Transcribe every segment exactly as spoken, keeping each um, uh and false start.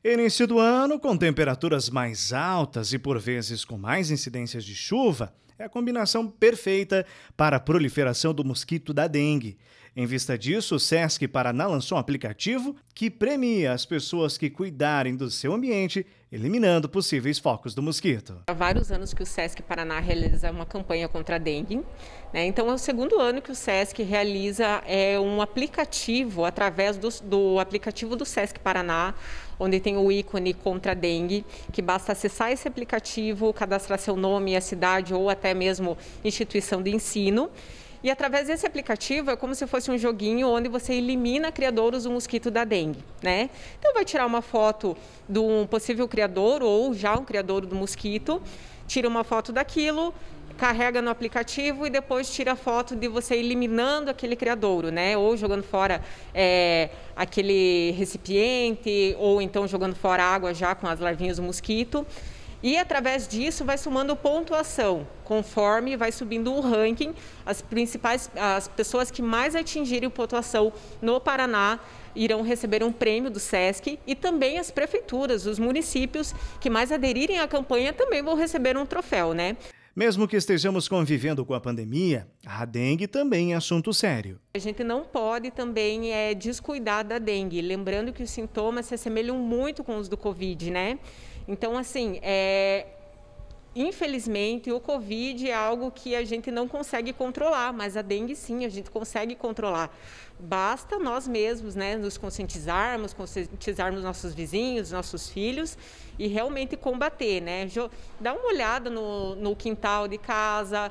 Início do ano, com temperaturas mais altas e por vezes com mais incidências de chuva, é a combinação perfeita para a proliferação do mosquito da dengue. Em vista disso, o Sesc Paraná lançou um aplicativo que premia as pessoas que cuidarem do seu ambiente, eliminando possíveis focos do mosquito. Há vários anos que o Sesc Paraná realiza uma campanha contra a dengue, né? Então é o segundo ano que o Sesc realiza é, um aplicativo através do, do aplicativo do Sesc Paraná, onde tem o ícone contra a dengue, que basta acessar esse aplicativo, cadastrar seu nome, a cidade ou até mesmo instituição de ensino. E através desse aplicativo é como se fosse um joguinho onde você elimina criadouros do mosquito da dengue, né? Então vai tirar uma foto de um possível criador ou já um criador do mosquito, tira uma foto daquilo, carrega no aplicativo e depois tira a foto de você eliminando aquele criadouro, né? Ou jogando fora é, aquele recipiente, ou então jogando fora água já com as larvinhas do mosquito. E através disso vai somando pontuação, conforme vai subindo o ranking, as principais, as pessoas que mais atingirem pontuação no Paraná irão receber um prêmio do Sesc e também as prefeituras, os municípios que mais aderirem à campanha também vão receber um troféu, né? Mesmo que estejamos convivendo com a pandemia, a dengue também é assunto sério. A gente não pode também é, descuidar da dengue, lembrando que os sintomas se assemelham muito com os do Covid, né? Então, assim, é, infelizmente, o Covid é algo que a gente não consegue controlar, mas a dengue sim, a gente consegue controlar. Basta nós mesmos, né, nos conscientizarmos, conscientizarmos nossos vizinhos, nossos filhos e realmente combater, né? Dá uma olhada no, no quintal de casa,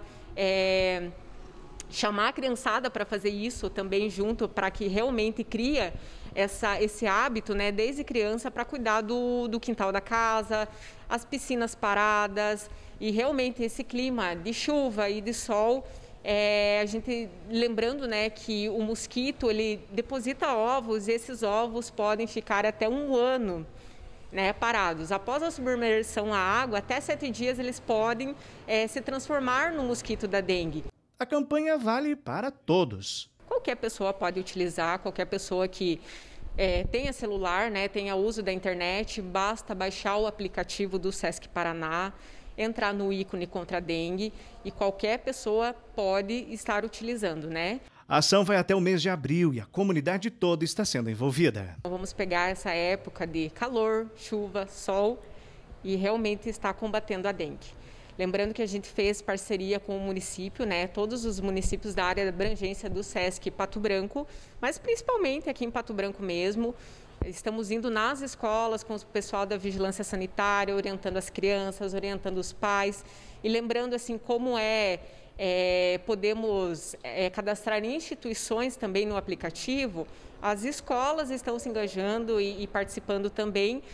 é, chamar a criançada para fazer isso também junto, para que realmente cria essa, esse hábito, né, desde criança, para cuidar do, do quintal da casa, as piscinas paradas e realmente esse clima de chuva e de sol. É, a gente lembrando, né, que o mosquito ele deposita ovos e esses ovos podem ficar até um ano, né, parados. Após a submersão à água, até sete dias eles podem é, se transformar no mosquito da dengue. A campanha vale para todos. Qualquer pessoa pode utilizar, qualquer pessoa que é, tenha celular, né, tenha uso da internet, basta baixar o aplicativo do Sesc Paraná, entrar no ícone contra a dengue e qualquer pessoa pode estar utilizando, né? A ação vai até o mês de abril e a comunidade toda está sendo envolvida. Vamos pegar essa época de calor, chuva, sol e realmente estar combatendo a dengue. Lembrando que a gente fez parceria com o município, né? Todos os municípios da área de abrangência do Sesc Pato Branco, mas principalmente aqui em Pato Branco mesmo. Estamos indo nas escolas com o pessoal da vigilância sanitária, orientando as crianças, orientando os pais e lembrando assim como é, é podemos é, cadastrar instituições também no aplicativo. As escolas estão se engajando e, e participando também